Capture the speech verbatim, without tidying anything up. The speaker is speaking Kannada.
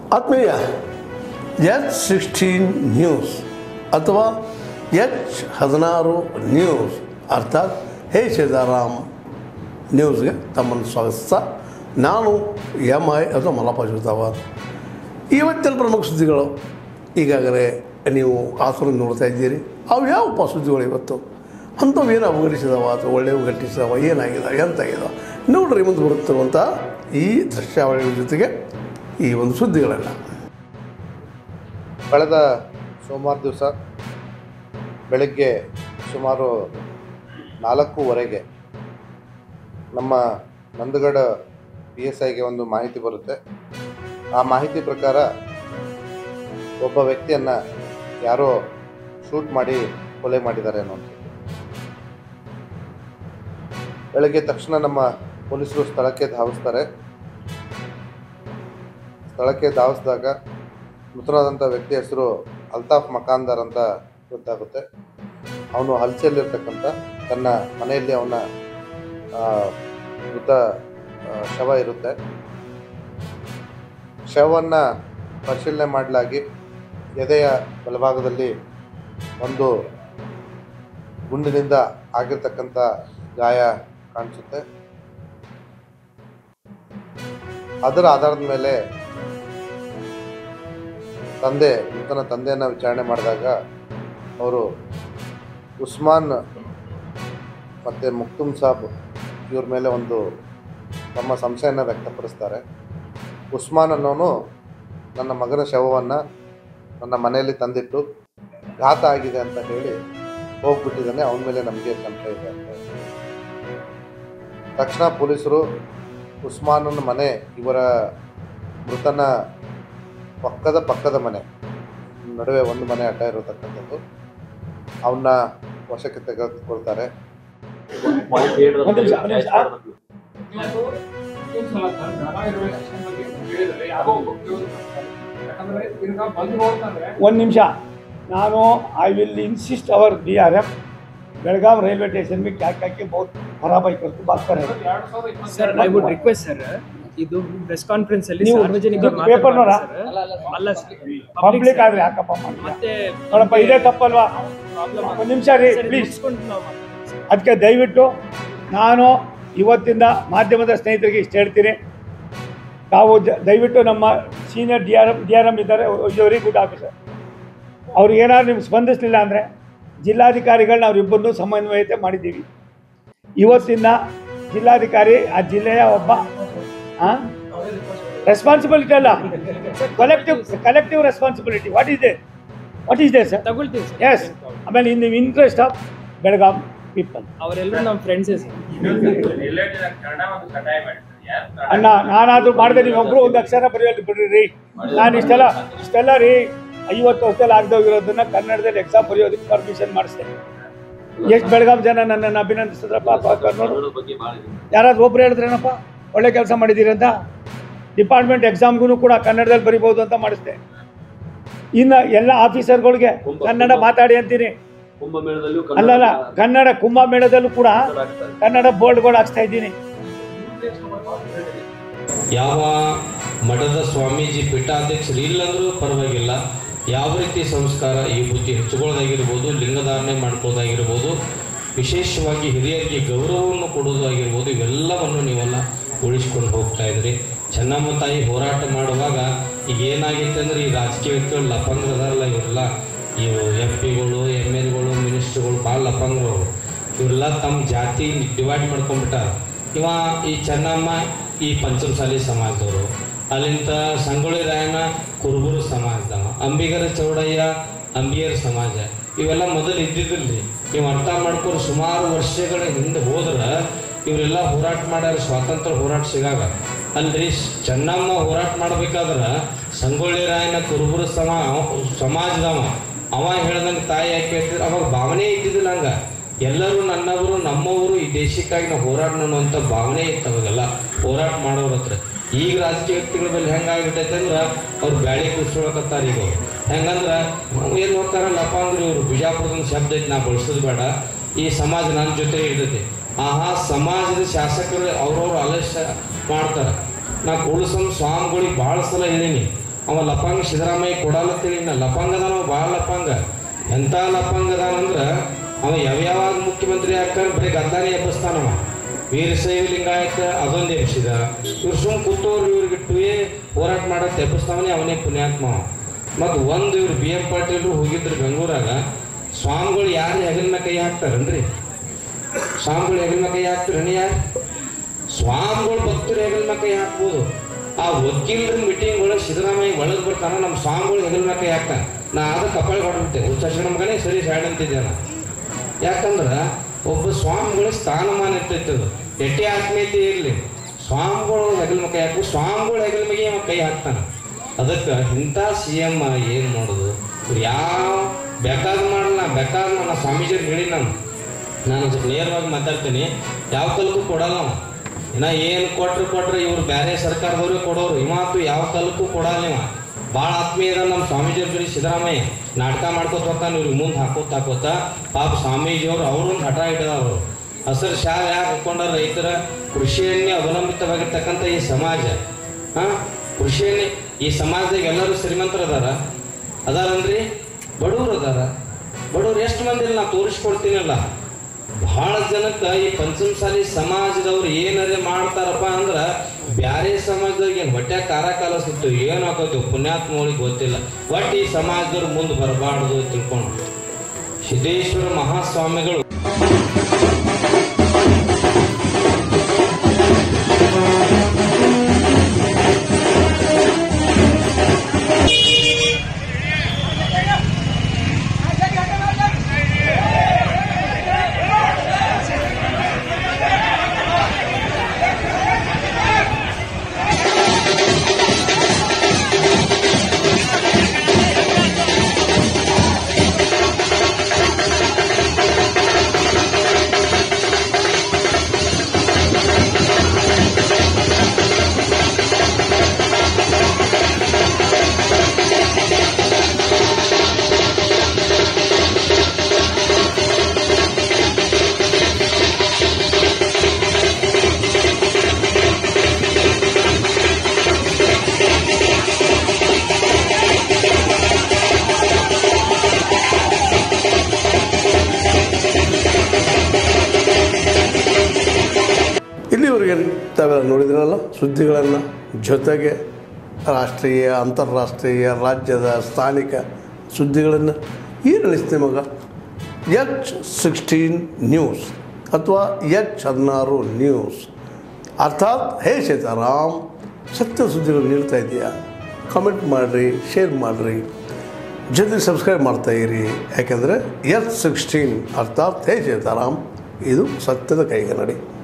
ಆತ್ಮೀಯ ಎಚ್ ಸಿಕ್ಸ್ಟೀನ್ ನ್ಯೂಸ್ ಅಥವಾ ಎಚ್ ಹದಿನಾರು ನ್ಯೂಸ್ ಅರ್ಥಾತ್ ಹೇ ಸೀತಾರಾಮ್ ನ್ಯೂಸ್ಗೆ ತಮ್ಮನ್ನು ಸ್ವಾಗತಿಸ್ತಾ ನಾನು ಎಮ್ ಐ ಅಥವಾ ಮಲ್ಲಪ್ಪ ಜೋತಾವತ್. ಇವತ್ತಿನ ಪ್ರಮುಖ ಸುದ್ದಿಗಳು ಈಗಾಗಲೇ ನೀವು ಆಸರು ನೋಡ್ತಾ ಇದ್ದೀರಿ. ಅವು ಯಾವಪ್ಪ ಸುದ್ದಿಗಳು ಇವತ್ತು ಅಂಥವು ಏನು ಅವಘಟಿಸಿದವ ಅಥವಾ ಒಳ್ಳೆಯವು ಘಟಿಸಿದವ ಏನಾಗಿದಾವೆ ಎಂತಾಗಿದಾವೆ ನೋಡ್ರಿ ಮುಂದೆ ಬರುತ್ತಿರುವಂಥ ಈ ದೃಶ್ಯಾವಳಿಗಳ ಜೊತೆಗೆ ಈ ಒಂದು ಸುದ್ದಿಗಳೆಲ್ಲ. ಕಳೆದ ಸೋಮವಾರ ದಿವಸ ಬೆಳಗ್ಗೆ ಸುಮಾರು ನಾಲ್ಕೂವರೆಗೆ ನಮ್ಮ ನಂದಗಡ ಪಿ ಎಸ್ ಐಗೆ ಒಂದು ಮಾಹಿತಿ ಬರುತ್ತೆ. ಆ ಮಾಹಿತಿ ಪ್ರಕಾರ ಒಬ್ಬ ವ್ಯಕ್ತಿಯನ್ನು ಯಾರೋ ಶೂಟ್ ಮಾಡಿ ಕೊಲೆ ಮಾಡಿದ್ದಾರೆ ಅನ್ನೋದು. ಬೆಳಗ್ಗೆ ತಕ್ಷಣ ನಮ್ಮ ಪೊಲೀಸರು ಸ್ಥಳಕ್ಕೆ ಧಾವಿಸ್ತಾರೆ. ಸ್ಥಳಕ್ಕೆ ಧಾವಿಸಿದಾಗ ಮೃತನಾದಂಥ ವ್ಯಕ್ತಿ ಹೆಸರು ಅಲ್ತಾಫ್ ಮಕಾಂದರ್ ಅಂತ ಗೊತ್ತಾಗುತ್ತೆ. ಅವನು ಹಲ್ಸೆಯಲ್ಲಿರ್ತಕ್ಕಂಥ ತನ್ನ ಮನೆಯಲ್ಲಿ ಅವನ ಮೃತ ಶವ ಇರುತ್ತೆ. ಶವವನ್ನು ಪರಿಶೀಲನೆ ಮಾಡಲಾಗಿ ಎದೆಯ ಬಲಭಾಗದಲ್ಲಿ ಒಂದು ಗುಂಡಿನಿಂದ ಆಗಿರ್ತಕ್ಕಂಥ ಗಾಯ ಕಾಣಿಸುತ್ತೆ. ಅದರ ಆಧಾರದ ಮೇಲೆ ತಂದೆ ಮೃತನ ತಂದೆಯನ್ನು ವಿಚಾರಣೆ ಮಾಡಿದಾಗ ಅವರು ಉಸ್ಮಾನ್ ಮತ್ತು ಮುಕ್ತುಮ್ ಸಾಬ್ ಇವ್ರ ಮೇಲೆ ಒಂದು ತಮ್ಮ ಸಂಶಯನ ವ್ಯಕ್ತಪಡಿಸ್ತಾರೆ. ಉಸ್ಮಾನ್ ಅನ್ನೋನು ನನ್ನ ಮಗನ ಶವವನ್ನು ನನ್ನ ಮನೆಯಲ್ಲಿ ತಂದಿಟ್ಟು ಘಾತ ಆಗಿದೆ ಅಂತ ಹೇಳಿ ಹೋಗ್ಬಿಟ್ಟಿದ್ದಾನೆ, ಅವನ ಮೇಲೆ ನಮಗೆ ಸಂಶಯ ಇದೆ ಅಂತ. ತಕ್ಷಣ ಪೊಲೀಸರು ಉಸ್ಮಾನನ ಮನೆ, ಇವರ ಮೃತನ ಪಕ್ಕದ ಪಕ್ಕದ ಮನೆ ನಡುವೆ ಒಂದು ಮನೆ ಅಡ್ಡ ಇರತಕ್ಕಂಥದ್ದು, ಅವನ್ನ ವಶಕ್ಕೆ ತೆಗೆದುಕೊಳ್ತಾರೆ. ಒಂದು ನಿಮಿಷ, ನಾನು I will insist our D R F Belgaum railway station में क्या क्या के बहुत खराब आई करके बात कर रहे हैं. Sir I would request sir, ಇದು ಪ್ರೆಸ್ ಕಾನ್ಫರೆನ್ಸ್ ಅಲ್ಲಿ ಸಾರ್ವಜನಿಕ ಪೇಪರ್ ನೋಡ ಅಲ್ಲ ಸರ್, ಪಬ್ಲಿಕ್ ಆದ್ರೆ ಯಾಕಪ್ಪ ಮಾಡಿ ಮತ್ತೆ ನೋಡಪ್ಪ, ಇದೇ ತಪ್ಪಲ್ವಾ? ಒಂದು ನಿಮಿಷ ರೀ ಪ್ಲೀಸ್. ಅದಕ್ಕೆ ದಯವಿಟ್ಟು ನಾನು ಇವತ್ತಿಂದ ಮಾಧ್ಯಮದ ಸ್ನೇಹಿತರಿಗೆ ಇಷ್ಟು ಹೇಳ್ತೀನಿ, ತಾವು ದಯವಿಟ್ಟು ನಮ್ಮ senior D R M D R M ಇದ್ದಾರೆ, ವೆರಿ ಗುಡ್ ಆಫೀಸರ್, ಅವ್ರಿಗೆ ಏನಾದ್ರು ನಿಮ್ಗೆ ಸ್ಪಂದಿಸಲಿಲ್ಲ ಅಂದರೆ ಜಿಲ್ಲಾಧಿಕಾರಿಗಳನ್ನ ಅವರಿಬ್ಬರನ್ನೂ ಸಮನ್ವಯತೆ ಮಾಡಿದ್ದೀವಿ. ಇವತ್ತಿಂದ ಜಿಲ್ಲಾಧಿಕಾರಿ ಆ ಜಿಲ್ಲೆಯ ಒಬ್ಬ ರೆಸ್ಪಾನ್ಸಿಬಿಲಿಟಿ ಅಲ್ಲ, collective collective responsibility. What is they what is they sir ತಗೊಳ್ತೀವಿ ಸರ್. ಎಸ್, ಆಮೇಲೆ in the interest of Belgaum people. ಅವರೆಲ್ಲರೂ ನಮ್ಮ ಫ್ರೆಂಡ್ಸೇ ಸರ್. ಅಣ್ಣ, ನಾನಾದರೂ ಮಾಡಿದೆ, ನೀವೊಬ್ಬರು ಒಂದು ಅಕ್ಷರ ಬರೆಯೋದು ಬಿಡ್ರಿ ರೀ. ನಾನು ಇಷ್ಟೆಲ್ಲ ಇಷ್ಟೆಲ್ಲ ರೀ ಐವತ್ತು ವರ್ಷದಲ್ಲಿ ಆಗದೋಗಿರೋದನ್ನ ಕನ್ನಡದಲ್ಲಿ ಎಕ್ಸಾಮ್ ಬರೆಯೋದಕ್ಕೆ ಪರ್ಮಿಷನ್ ಮಾಡಿಸ್ತೇನೆ. ಎಷ್ಟು ಬೆಳಗಾಂ ಜನ ನನ್ನನ್ನು ಅಭಿನಂದಿಸಿದ್ರಪ್ಪ. ಯಾರಾದ್ರೂ ಒಬ್ರು ಹೇಳಿದ್ರೇನಪ್ಪ ಒಳ್ಳೆ ಕೆಲಸ ಮಾಡಿದ್ದೀರಿ ಅಂತ. ಡಿಪಾರ್ಟ್ಮೆಂಟ್ ಎಕ್ಸಾಮ್ಗೂ ಕೂಡ ಕನ್ನಡದಲ್ಲಿ ಬರಿಬೋದು ಅಂತ ಮಾಡಿಸ್ದೆ. ಇನ್ನು ಎಲ್ಲ ಆಫೀಸರ್ಗಳಿಗೆ ಕನ್ನಡ ಮಾತಾಡಿ ಅಂತೀನಿ. ಅಲ್ಲಲ್ಲ, ಕನ್ನಡ ಕುಂಭಮೇಳದಲ್ಲೂ ಕೂಡ ಕನ್ನಡ ಬೋರ್ಡ್ಗಳು ಹಾಕ್ಸ್ತಾ ಇದ್ದೀನಿ. ಯಾವ ಮಠದ ಸ್ವಾಮೀಜಿ ಪೀಠಾಧ್ಯಕ್ಷರು ಇಲ್ಲಂದ್ರೂ ಪರವಾಗಿಲ್ಲ, ಯಾವ ರೀತಿ ಸಂಸ್ಕಾರ ಈ ಬುದ್ಧಿ ಹೆಚ್ಚುಕೊಳ್ಳೋದಾಗಿರ್ಬೋದು, ಲಿಂಗಧಾರಣೆ ಮಾಡ್ಕೊಳ್ಳೋದಾಗಿರ್ಬೋದು, ವಿಶೇಷವಾಗಿ ಹಿರಿಯರಿಗೆ ಗೌರವವನ್ನು ಕೊಡೋದಾಗಿರ್ಬೋದು, ಇವೆಲ್ಲವನ್ನು ನೀವೆಲ್ಲ ಉಳಿಸ್ಕೊಂಡು ಹೋಗ್ತಾ ಇದ್ರಿ. ಚೆನ್ನಮ್ಮ ತಾಯಿ ಹೋರಾಟ ಮಾಡುವಾಗ ಈಗ ಏನಾಗಿತ್ತು ಅಂದರೆ, ಈ ರಾಜಕೀಯ ವ್ಯಕ್ತಿಗಳು ಲಪಂಗ್ರು ಅದಾರಲ್ಲ, ಇವರೆಲ್ಲ ಇವು ಎಂ ಪಿಗಳು ಎಮ್ ಎಲ್ಗಳು ಮಿನಿಸ್ಟ್ರುಗಳು ಭಾಳ ಲಪಂಗ್ರು. ಇವರೆಲ್ಲ ತಮ್ಮ ಜಾತಿ ಡಿವೈಡ್ ಮಾಡ್ಕೊಂಡ್ಬಿಟ್ಟಾರ. ಇವ ಈ ಚೆನ್ನಮ್ಮ ಈ ಪಂಚಮಸಾಲಿ ಸಮಾಜದವರು, ಅಲ್ಲಿಂದ ಸಂಗೊಳ್ಳಿ ರಾಯಣ್ಣ ಕುರುಬರು ಸಮಾಜದವ, ಅಂಬಿಗರ ಚೌಡಯ್ಯ ಅಂಬಿಗರ ಸಮಾಜ, ಇವೆಲ್ಲ ಮೊದಲು ಇದ್ದಿದ್ದಿಲ್ಲ. ನೀವು ಅರ್ಥ ಮಾಡ್ಕೊಂಡು ಸುಮಾರು ವರ್ಷಗಳ ಹಿಂದೆ ಹೋದ್ರೆ ಇವರೆಲ್ಲ ಹೋರಾಟ ಮಾಡ್ಯಾರ, ಸ್ವಾತಂತ್ರ್ಯ ಹೋರಾಟ ಸಿಗಾಗ. ಅಲ್ರಿ ಚೆನ್ನಮ್ಮ ಹೋರಾಟ ಮಾಡ್ಬೇಕಾದ್ರೆ ಸಂಗೊಳ್ಳಿ ರಾಯಣ್ಣ ಕುರುಬರು ಸಮಾ ಸಮಾಜದವ ಅವ ಹೇಳ್ದಂಗೆ ತಾಯಿ ಯಾಕೆ ಹೇಳ್ತಿದ್ರು, ಅವಾಗ ಭಾವನೆ ಇದ್ದಿದ್ದಿಲ್ಲ. ಹಂಗೆ ಎಲ್ಲರೂ ನನ್ನವರು ನಮ್ಮವರು ಈ ದೇಶಕ್ಕಾಗಿ ನಾವು ಹೋರಾಟ ಅನ್ನುವಂಥ ಭಾವನೆ ಇತ್ತು ಅವಾಗೆಲ್ಲ ಹೋರಾಟ ಮಾಡೋರ ಹತ್ರ. ಈಗ ರಾಜಕೀಯ ವ್ಯಕ್ತಿಗಳ ಮೇಲೆ ಹೆಂಗಾಗಿಬಿಟ್ಟೈತೆ ಅಂದ್ರೆ ಅವ್ರು ಬ್ಯಾಳಿ ಕೂರ್ಸ್ಕೊಳಕತ್ತಾರೆ. ಈಗ ಹೆಂಗಂದ್ರೆ ಏನು ಹೋಗ್ತಾರ ಲಪಾಂಗ್ರಿ ಇವರು ಬಿಜಾಪುರದೊಂದು ಶಬ್ದ ಐತಿ, ನಾ ಬಳಸೋದು ಬೇಡ, ಈ ಸಮಾಜ ನನ್ನ ಜೊತೆ ಇರ್ತೈತಿ. ಆಹಾ ಸಮಾಜದ ಶಾಸಕರು ಅವ್ರವ್ರು ಆಲಸ್ಯ ಮಾಡ್ತಾರೆ. ನಾ ಕೂಡಸಂ ಸ್ವಾಮಿಗಳಿಗೆ ಭಾಳ ಸಲ ಹೇಳೀನಿ, ಅವ ಲಪಂಗ ಸಿದ್ದರಾಮಯ್ಯ ಕೊಡಲತ್ತೀನಿ ನಾ ಲಪಂಗ ಅದಾನ ಅವ ಭಾಳ ಲಪಂಗ ಎಂಥ ಲಪಂಗ ಅದಾನಂದ್ರೆ ಅವ ಯಾವ್ಯಾವಾಗ ಮುಖ್ಯಮಂತ್ರಿ ಆಗ್ತಾನೆ ಬರೀ ಗದ್ದಾನೆ ಎಬ್ಬಿಸ್ತಾನವ ವೀರಶೈವ ಲಿಂಗಾಯತ ಅದೊಂದು ಎಬ್ಬಿಸಿದ ಇವ್ರು ಸುಮ್ಮ ಕೂತವ್ರು ಇವ್ರಿಗಿಟ್ಟುವೆ ಹೋರಾಟ ಮಾಡೋದು ಎಬ್ಬಿಸ್ತಾವನೇ ಅವನೇ ಪುಣ್ಯಾತ್ಮ ಮತ್ತು ಒಂದು ಇವ್ರು ಬಿ ಎಂ ಪಾಟೀಲ್ರು ಹೋಗಿದ್ರು ಬೆಂಗಳೂರಾಗ ಸ್ವಾಮಿಗಳು ಯಾರು ಹೆಗಲ ಮೇಲೆ ಕೈ ಹಾಕ್ತಾರನ್ರಿ ಸ್ವಾಮಿಗಳು ಹೆಗಲ ಮೇಲೆ ಕೈ ಹಾಕ್ತಾರನಿ ಯಾರು ಸ್ವಾಮಿಗಳು ಭಕ್ತರು ಹೆಗಲ ಮೇಲೆ ಕೈ ಹಾಕ್ಬೋದು ಆ ವಕೀಲರ ಮೀಟಿಂಗ್ ಒಳಗೆ ಸಿದ್ದರಾಮಯ್ಯ ಒಳಗೆ ಬರ್ತಾನೆ ನಮ್ಮ ಸ್ವಾಮಿಗಳು ಹೆಗಲ ಮೇಲೆ ಕೈ ಹಾಕ್ತಾನೆ ನಾ ಅದು ಕಪಾಳಿ ಹೊಡ್ಬಿಟ್ಟೆ ಉಚ್ಚಾರ ಮಗನೇ ಸರಿ ಸೈಡ್ ಅಂತಿದ್ದೆ ನಾ ಯಾಕಂದ್ರೆ ಒಬ್ಬ ಸ್ವಾಮಿಗಳ ಸ್ಥಾನಮಾನ ಇರ್ತೈತೆ ಅದು ಎಟ್ಟೆ ಆತ್ಮೀಯತೆ ಇರಲಿ ಸ್ವಾಮಿಗಳು ಹೆಗಲ ಮೇಲೆ ಕೈ ಹಾಕಿ ಸ್ವಾಮಿಗಳು ಹೆಗಲ ಮೇಲೆ ಅವ ಕೈ ಹಾಕ್ತಾನೆ ಅದಕ್ಕೆ ಇಂಥ ಸಿ ಎಮ್ ಏನು ಮಾಡೋದು ಇವ್ರು ಯಾವ ಬೇಕಾದ ಮಾಡಲ್ಲ ಬೇಕಾದ ನಾನು ಸ್ವಾಮೀಜಿಯವ್ರು ಹೇಳಿ ನಾನು ನಾನು ಸ್ವಲ್ಪ ನೇರವಾಗಿ ಮಾತಾಡ್ತೀನಿ ಯಾವ ಕಾಲಕ್ಕೂ ಕೊಡಲ್ಲ ನಾವು ಇನ್ನು ಏನು ಕೊಟ್ರು ಕೊಟ್ರೆ ಇವ್ರು ಬೇರೆ ಸರ್ಕಾರದವ್ರಿಗೆ ಕೊಡೋರು ಇವತ್ತು ಯಾವ ಕಾಲಕ್ಕೂ ಕೊಡಲ್ಲ ಇವ ಭಾಳ ಆತ್ಮೀಯ ಇದ ನಮ್ಮ ಸ್ವಾಮೀಜಿಯವ್ರ ಜೊತೆ ಸಿದ್ದರಾಮಯ್ಯ ನಾಟಕ ಮಾಡ್ಕೋತ ಹೋಗ್ತಾನೆ ಇವ್ರಿಗೆ ಮುಂದೆ ಹಾಕೋತ ಹಾಕೋತ ಪಾಪ ಸ್ವಾಮೀಜಿಯವರು ಅವ್ರೊಂದು ಹಠ ಹಿಡಿದವರು ಹಸಿರು ಶಾಲೆ ಯಾಕೆ ಹಾಕೊಂಡ ರೈತರ ಕೃಷಿಯನ್ನೇ ಅವಲಂಬಿತವಾಗಿರ್ತಕ್ಕಂಥ ಈ ಸಮಾಜ ಹಾಂ ಕೃಷಿಯನ್ನೇ ಈ ಸಮಾಜದಾಗ ಎಲ್ಲರೂ ಶ್ರೀಮಂತರು ಅದಾರ ಅದಾರನ್ರಿ ಬಡವ್ರು ಅದಾರ ಬಡವ್ರು ಎಷ್ಟು ಮಂದಿ ಇಲ್ಲ ನಾ ತೋರಿಸ್ಕೊಡ್ತೀನಲ್ಲ ಭಾಳ ಜನಕ್ಕೆ ಈ ಪಂಚಮಸಾಲಿ ಸಮಾಜದವ್ರು ಏನಾರೇ ಮಾಡ್ತಾರಪ್ಪ ಅಂದ್ರೆ ಬ್ಯಾರೆ ಸಮಾಜದಾಗ ಏನು ಹೊಟ್ಟೆ ಕಾರ ಕಾಲಿಸ್ತಿತ್ತು ಏನು ಹಾಕೋತೀವಿ ಪುಣ್ಯಾತ್ಮಗಳಿಗೆ ಗೊತ್ತಿಲ್ಲ ಒಟ್ಟು ಈ ಸಮಾಜದವ್ರು ಮುಂದೆ ಬರಬಾರ್ದು ತಿಳ್ಕೊಂಡು ಸಿದ್ದೇಶ್ವರ ಮಹಾಸ್ವಾಮಿಗಳು ಇಲ್ಲಿವರೆಗೆ ತಾವೆಲ್ಲ ನೋಡಿದ್ರಲ್ಲ ಸುದ್ದಿಗಳನ್ನು ಜೊತೆಗೆ ರಾಷ್ಟ್ರೀಯ ಅಂತಾರಾಷ್ಟ್ರೀಯ ರಾಜ್ಯದ ಸ್ಥಾನಿಕ ಸುದ್ದಿಗಳನ್ನು ಈ ನಡೆಸ್ತೆ ಮಗ ಎಚ್ ಸಿಕ್ಸ್ಟೀನ್ ನ್ಯೂಸ್ ಅಥವಾ ಎಚ್ ಹದಿನಾರು ನ್ಯೂಸ್ ಅರ್ಥಾತ್ ಹೇ ಸೀತಾರಾಮ್ ಸತ್ಯ ಸುದ್ದಿಗಳು ನೀಡ್ತಾ ಇದೆಯಾ ಕಮೆಂಟ್ ಮಾಡಿರಿ ಶೇರ್ ಮಾಡಿರಿ ಜೊತೆಗೆ ಸಬ್ಸ್ಕ್ರೈಬ್ ಮಾಡ್ತಾಯಿರಿ ಯಾಕೆಂದರೆ ಎಚ್ ಸಿಕ್ಸ್ಟೀನ್ ಅರ್ಥಾತ್ ಹೇ ಸೀತಾರಾಮ್ ಇದು ಸತ್ಯದ ಕೈಗನ್ನಡಿ.